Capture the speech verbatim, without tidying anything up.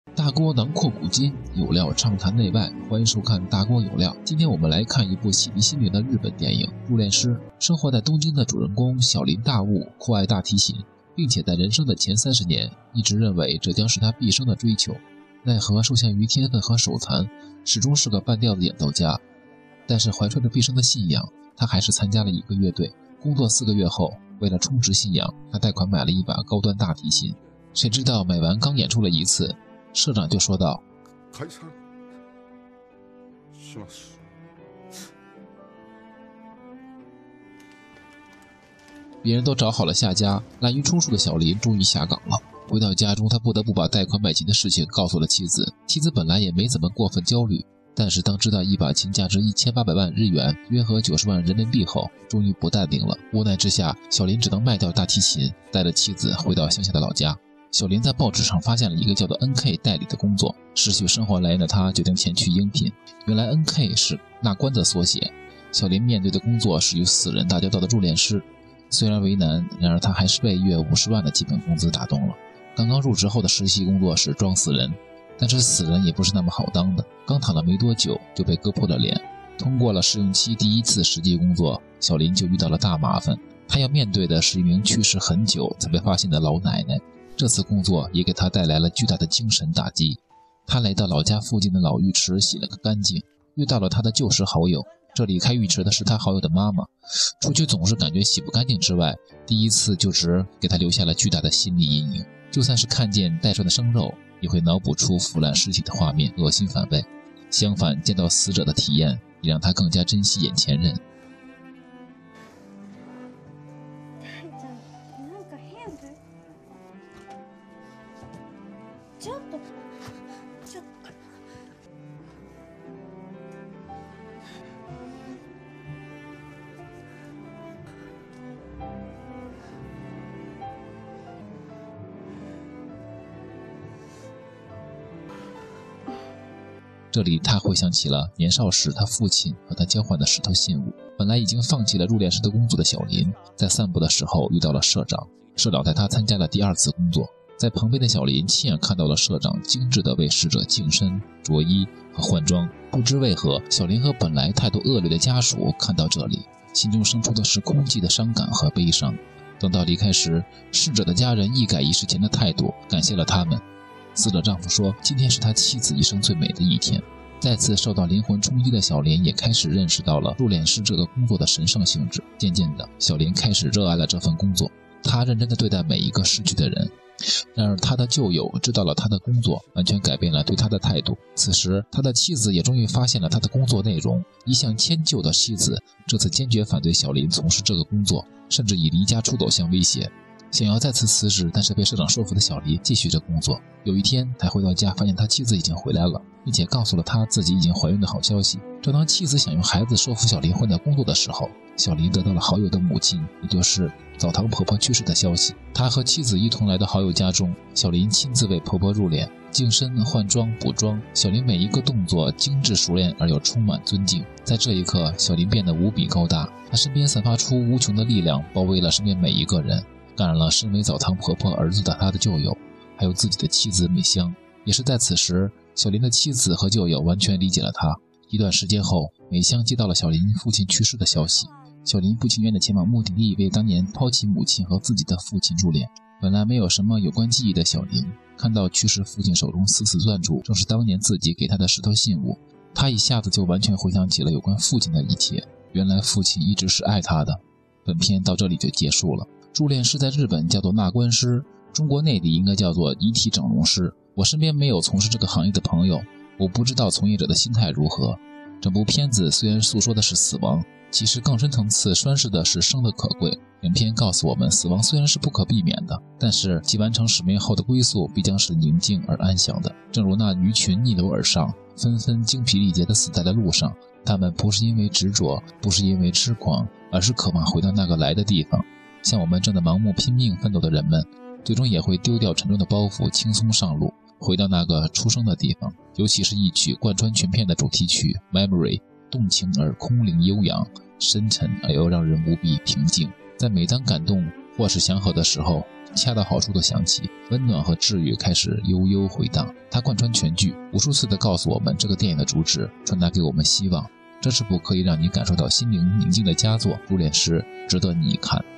大锅囊括古今，有料畅谈内外，欢迎收看大锅有料。今天我们来看一部洗涤心灵的日本电影《入殓师》。生活在东京的主人公小林大悟酷爱大提琴，并且在人生的前三十年一直认为这将是他毕生的追求。奈何受限于天分和手残，始终是个半吊子演奏家。但是怀揣着毕生的信仰，他还是参加了一个乐队。工作四个月后，为了充实信仰，他贷款买了一把高端大提琴。谁知道买完刚演出了一次，社长就说道：别人都找好了下家，滥竽充数的小林终于下岗了。回到家中，他不得不把贷款买琴的事情告诉了妻子。妻子本来也没怎么过分焦虑，但是当知道一把琴价值一千八百万日元，约合九十万人民币后，终于不淡定了。无奈之下，小林只能卖掉大提琴，带着妻子回到乡下的老家。小林在报纸上发现了一个叫做 N K 代理的工作，失去生活来源的他决定前去应聘。原来 N K 是纳官的缩写。小林面对的工作是与死人打交道的入殓师，虽然为难，然而他还是被月五十万的基本工资打动了。刚刚入职后的实习工作是装死人，但是死人也不是那么好当的，刚躺了没多久就被割破了脸。通过了试用期第一次实际工作，小林就遇到了大麻烦。他要面对的是一名去世很久才被发现的老奶奶。这次工作也给他带来了巨大的精神打击。他来到老家附近的老浴池洗了个干净，遇到了他的旧时好友。这里开浴池的是他好友的妈妈，除去总是感觉洗不干净之外，第一次就职给他留下了巨大的心理阴影。就算是看见带涮的生肉，也会脑补出腐烂尸体的画面，恶心反胃。相反，见到死者的体验也让他更加珍惜眼前人。这里他回想起了年少时他父亲和他交换的石头信物。本来已经放弃了入殓师的工作的小林，在散步的时候遇到了社长，社长带他参加了第二次工作。在旁边的小林亲眼看到了社长精致地为逝者净身、着衣和换装。不知为何，小林和本来态度恶劣的家属看到这里，心中生出的是空寂的伤感和悲伤。等到离开时，逝者的家人一改仪式前的态度，感谢了他们。死者丈夫说，今天是他妻子一生最美的一天。再次受到灵魂冲击的小林也开始认识到了入殓师这个工作的神圣性质。渐渐的，小林开始热爱了这份工作，他认真地对待每一个逝去的人。然而他的旧友知道了他的工作，完全改变了对他的态度。此时他的妻子也终于发现了他的工作内容。一向迁就的妻子这次坚决反对小林从事这个工作，甚至以离家出走相威胁。想要再次辞职，但是被社长说服的小林继续着工作。有一天他回到家，发现他妻子已经回来了，并且告诉了他自己已经怀孕的好消息。正当妻子想用孩子说服小林换掉工作的时候，小林得到了好友的母亲，也就是澡堂婆婆去世的消息。他和妻子一同来到好友家中，小林亲自为婆婆入殓、净身、换装、补妆。小林每一个动作精致熟练而又充满尊敬。在这一刻，小林变得无比高大，他身边散发出无穷的力量，包围了身边每一个人，感染了身为澡堂婆婆儿子的他的旧友，还有自己的妻子美香。也是在此时，小林的妻子和旧友完全理解了他。一段时间后，美香接到了小林父亲去世的消息。小林不情愿地前往目的地，为当年抛弃母亲和自己的父亲入殓。本来没有什么有关记忆的小林，看到去世父亲手中死死攥住正是当年自己给他的石头信物，他一下子就完全回想起了有关父亲的一切。原来父亲一直是爱他的。本片到这里就结束了。入殓师在日本叫做纳棺师，中国内地应该叫做遗体整容师。我身边没有从事这个行业的朋友，我不知道从业者的心态如何。整部片子虽然诉说的是死亡，其实更深层次宣示的是生的可贵。影片告诉我们，死亡虽然是不可避免的，但是其完成使命后的归宿必将是宁静而安详的。正如那鱼群逆流而上，纷纷精疲力竭地死在了路上，他们不是因为执着，不是因为痴狂，而是渴望回到那个来的地方。像我们正在盲目拼命奋斗的人们，最终也会丢掉沉重的包袱，轻松上路，回到那个出生的地方。尤其是一曲贯穿全片的主题曲 Memory， 动情而空灵悠扬，深沉而又让人无比平静。在每当感动或是祥和的时候， 恰到好处地响起，温暖和治愈开始悠悠回荡。它贯穿全剧，无数次地告诉我们这个电影的主旨，传达给我们希望。这是部可以让你感受到心灵宁静的佳作，入殓师值得你一看。